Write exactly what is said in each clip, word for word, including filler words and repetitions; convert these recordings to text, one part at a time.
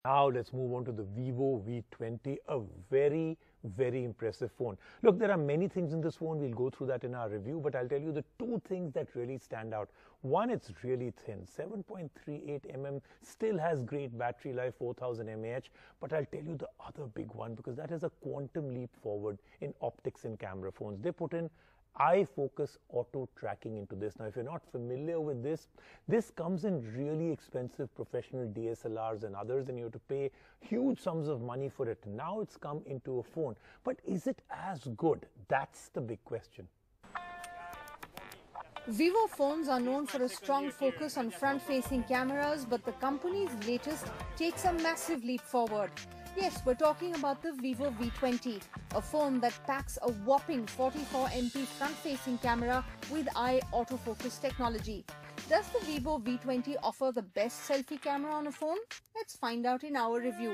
Now let's move on to the Vivo V twenty, a very, very impressive phone. Look, there are many things in this phone. We'll go through that in our review, but I'll tell you the two things that really stand out. One, it's really thin. seven point three eight millimeters, still has great battery life, four thousand milliamp hours, but I'll tell you the other big one, because that is a quantum leap forward in optics in camera phones. They put in iFocus auto tracking into this. Now, if you're not familiar with this, this comes in really expensive professional D S L Rs and others, and you have to pay huge sums of money for it. Now it's come into a phone. But is it as good? That's the big question. Vivo phones are known for a strong focus on front-facing cameras, but the company's latest takes a massive leap forward. Yes, we're talking about the Vivo V twenty, a phone that packs a whopping forty-four megapixel front-facing camera with eye autofocus technology. Does the Vivo V twenty offer the best selfie camera on a phone? Let's find out in our review.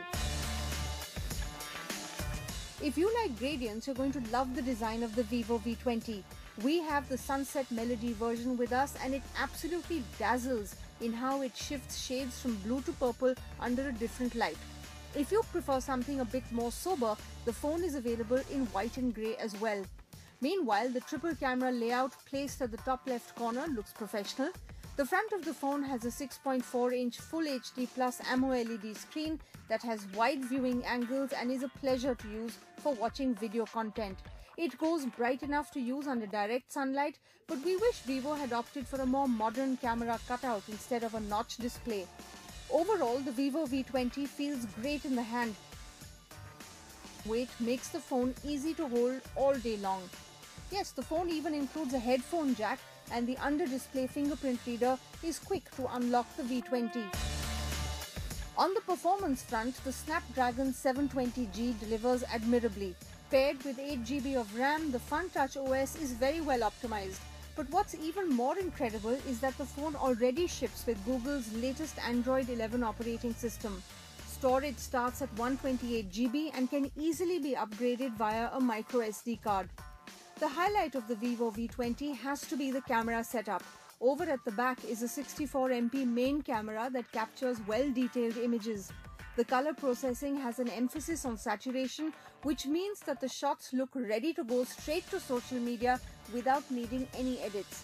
If you like gradients, you're going to love the design of the Vivo V twenty. We have the Sunset Melody version with us, and it absolutely dazzles in how it shifts shades from blue to purple under a different light. If you prefer something a bit more sober, the phone is available in white and grey as well. Meanwhile, the triple camera layout placed at the top left corner looks professional. The front of the phone has a six point four inch Full H D Plus AMOLED L E D screen that has wide viewing angles and is a pleasure to use for watching video content. It goes bright enough to use under direct sunlight, but we wish Vivo had opted for a more modern camera cutout instead of a notch display. Overall, the Vivo V twenty feels great in the hand. Weight makes the phone easy to hold all day long. Yes, the phone even includes a headphone jack, and the under-display fingerprint reader is quick to unlock the V twenty. On the performance front, the Snapdragon seven twenty G delivers admirably. Paired with eight gigabytes of RAM, the FunTouch O S is very well optimized. But what's even more incredible is that the phone already ships with Google's latest Android eleven operating system. Storage starts at one hundred twenty-eight gigabytes and can easily be upgraded via a micro S D card. The highlight of the Vivo V twenty has to be the camera setup. Over at the back is a sixty-four megapixel main camera that captures well-detailed images. The color processing has an emphasis on saturation, which means that the shots look ready to go straight to social media without needing any edits.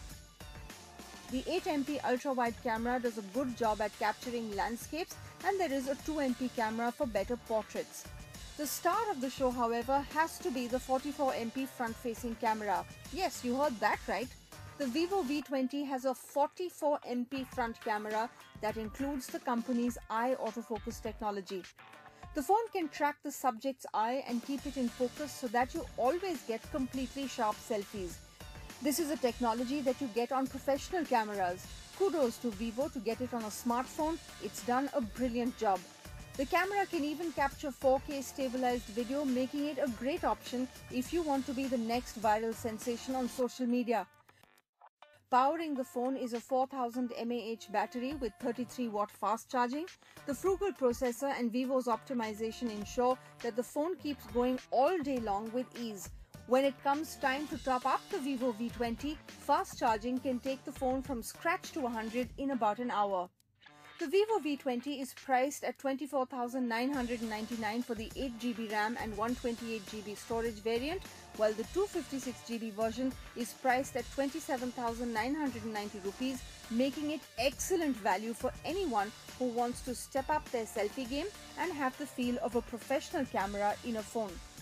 The eight megapixel ultra-wide camera does a good job at capturing landscapes, and there is a two megapixel camera for better portraits. The star of the show, however, has to be the forty-four megapixel front-facing camera. Yes, you heard that right. The Vivo V twenty has a forty-four megapixel front camera that includes the company's eye autofocus technology. The phone can track the subject's eye and keep it in focus so that you always get completely sharp selfies. This is a technology that you get on professional cameras. Kudos to Vivo to get it on a smartphone. It's done a brilliant job. The camera can even capture four K stabilized video, making it a great option if you want to be the next viral sensation on social media. Powering the phone is a four thousand milliamp hour battery with thirty-three watt fast charging. The frugal processor and Vivo's optimization ensure that the phone keeps going all day long with ease. When it comes time to top up the Vivo V twenty, fast charging can take the phone from scratch to one hundred in about an hour. The Vivo V twenty is priced at twenty-four thousand nine hundred ninety-nine dollars for the eight gigabyte RAM and one hundred twenty-eight gigabyte storage variant, while the two hundred fifty-six gigabyte version is priced at twenty-seven thousand nine hundred ninety rupees, making it excellent value for anyone who wants to step up their selfie game and have the feel of a professional camera in a phone.